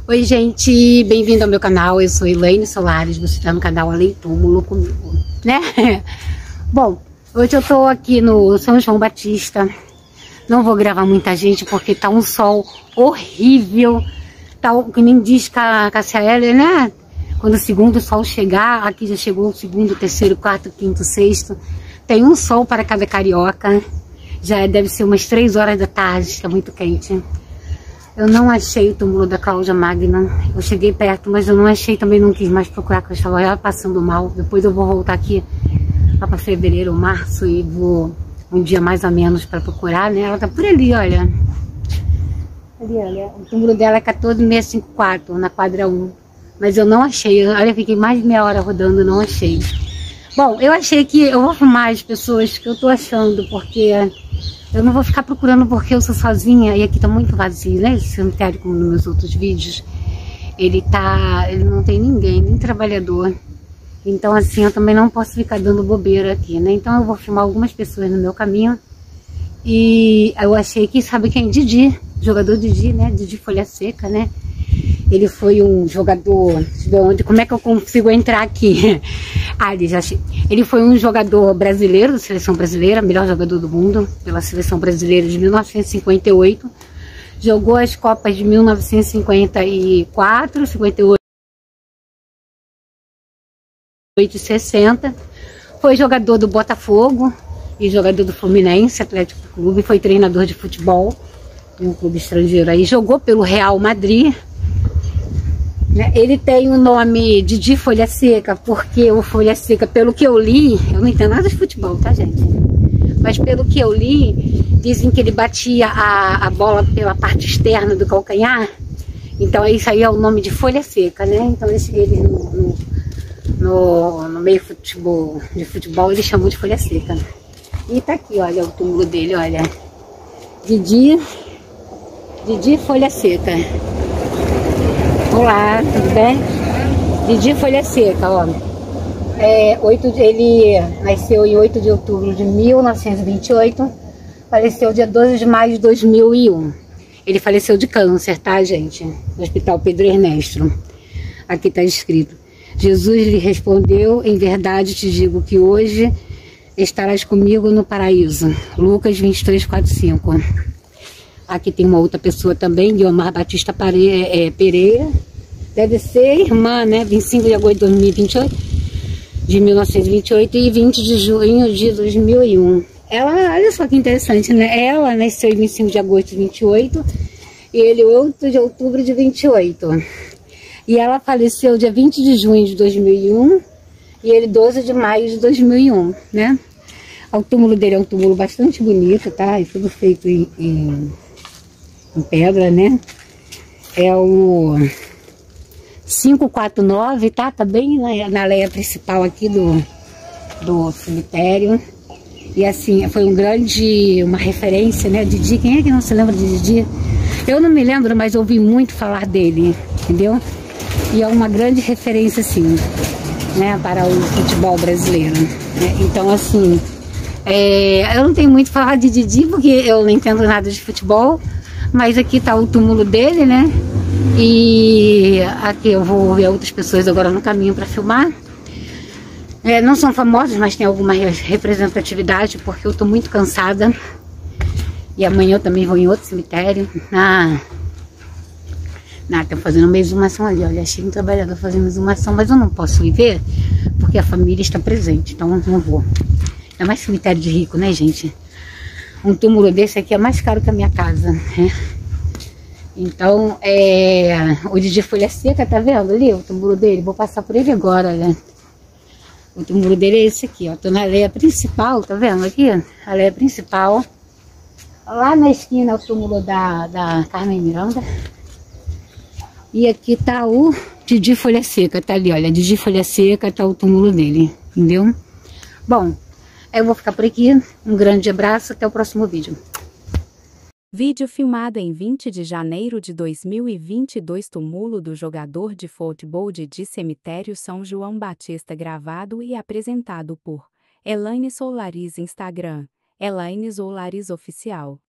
Oi, gente, bem-vindo ao meu canal. Eu sou Elaine Solares, você está no canal Além Túmulo comigo, né? Bom, hoje eu tô aqui no São João Batista. Não vou gravar muita gente porque tá um sol horrível. Tá, que nem diz Cássia Eller, né? Quando o segundo sol chegar, aqui já chegou o segundo, terceiro, quarto, quinto, sexto. Tem um sol para cada carioca. Já deve ser umas 3 horas da tarde, está muito quente. Eu não achei o túmulo da Cláudia Magna. Eu cheguei perto, mas eu não achei, também não quis mais procurar, porque eu estava já passando mal. Depois eu vou voltar aqui lá para fevereiro ou março e vou um dia mais ou menos para procurar, né? Ela tá por ali, olha. Ali, olha. O túmulo dela é 14654, na quadra 1. Mas eu não achei. Olha, eu fiquei mais de meia hora rodando, não achei. Bom, eu achei que eu vou filmar as pessoas que eu tô achando, porque eu não vou ficar procurando porque eu sou sozinha e aqui tá muito vazio, né? Esse cemitério, como nos meus outros vídeos, ele não tem ninguém, nem trabalhador. Então assim, eu também não posso ficar dando bobeira aqui, né? Então eu vou filmar algumas pessoas no meu caminho. E eu achei que, sabe quem? Didi, jogador Didi, né? Didi Folha Seca, né? Ele foi um jogador, como é que eu consigo entrar aqui? Já achei. Ele foi um jogador brasileiro, da seleção brasileira, melhor jogador do mundo, pela seleção brasileira de 1958. Jogou as Copas de 1954, 58 e 60. Foi jogador do Botafogo e jogador do Fluminense, Atlético Clube. Foi treinador de futebol em um clube estrangeiro aí. Jogou pelo Real Madrid. Ele tem o nome Didi Folha Seca, porque o Folha Seca, pelo que eu li, eu não entendo nada de futebol, tá, gente? Mas pelo que eu li, dizem que ele batia a bola pela parte externa do calcanhar, então isso aí é o nome de Folha Seca, né? Então ele no meio de futebol ele chamou de Folha Seca. E tá aqui, olha, o túmulo dele, olha. Didi Folha Seca. Olá, tudo bem? Didi Folha Seca, ó. Ele nasceu em 8 de outubro de 1928, faleceu dia 12 de maio de 2001. Ele faleceu de câncer, tá, gente? No Hospital Pedro Ernesto. Aqui tá escrito: Jesus lhe respondeu, em verdade te digo que hoje estarás comigo no paraíso. Lucas 23:4-5. Aqui tem uma outra pessoa também, Guiomar Batista Pereira. Deve ser irmã, né? 25 de agosto de 2028, de 1928 e 20 de junho de 2001. Ela, olha só que interessante, né? Ela nasceu em 25 de agosto de 28 e ele 8 de outubro de 28. E ela faleceu dia 20 de junho de 2001 e ele 12 de maio de 2001, né? O túmulo dele é um túmulo bastante bonito, tá? É tudo feito em pedra, né? É o 549, tá? Tá bem na leia principal aqui do cemitério. E assim, foi uma referência, né? Didi, quem é que não se lembra de Didi? Eu não me lembro, mas ouvi muito falar dele, entendeu? E é uma grande referência, assim, né? Para o futebol brasileiro, né? Então, assim, eu não tenho muito a falar de Didi, porque eu não entendo nada de futebol. Mas aqui tá o túmulo dele, né? E aqui eu vou ver outras pessoas agora no caminho para filmar. Não são famosos, mas tem alguma representatividade, porque eu tô muito cansada. E amanhã eu também vou em outro cemitério. Tô fazendo uma exumação ali, olha. Achei um trabalhador fazendo exumação, mas eu não posso ir ver, porque a família está presente, então eu não vou. É mais cemitério de rico, né, gente? Um túmulo desse aqui é mais caro que a minha casa, né? Então, o Didi Folha Seca, tá vendo ali o túmulo dele? Vou passar por ele agora, olha. O túmulo dele é esse aqui, ó. Tô na leia principal, tá vendo aqui? A leia principal. Lá na esquina é o túmulo da Carmen Miranda. E aqui tá o Didi Folha Seca, tá ali, olha. Didi Folha Seca, tá o túmulo dele, entendeu? Bom, eu vou ficar por aqui. Um grande abraço, até o próximo vídeo. Vídeo filmado em 20 de janeiro de 2022. Túmulo do jogador de futebol Didi, cemitério São João Batista, gravado e apresentado por Elaine Solares. Instagram: Elaine Solares Oficial.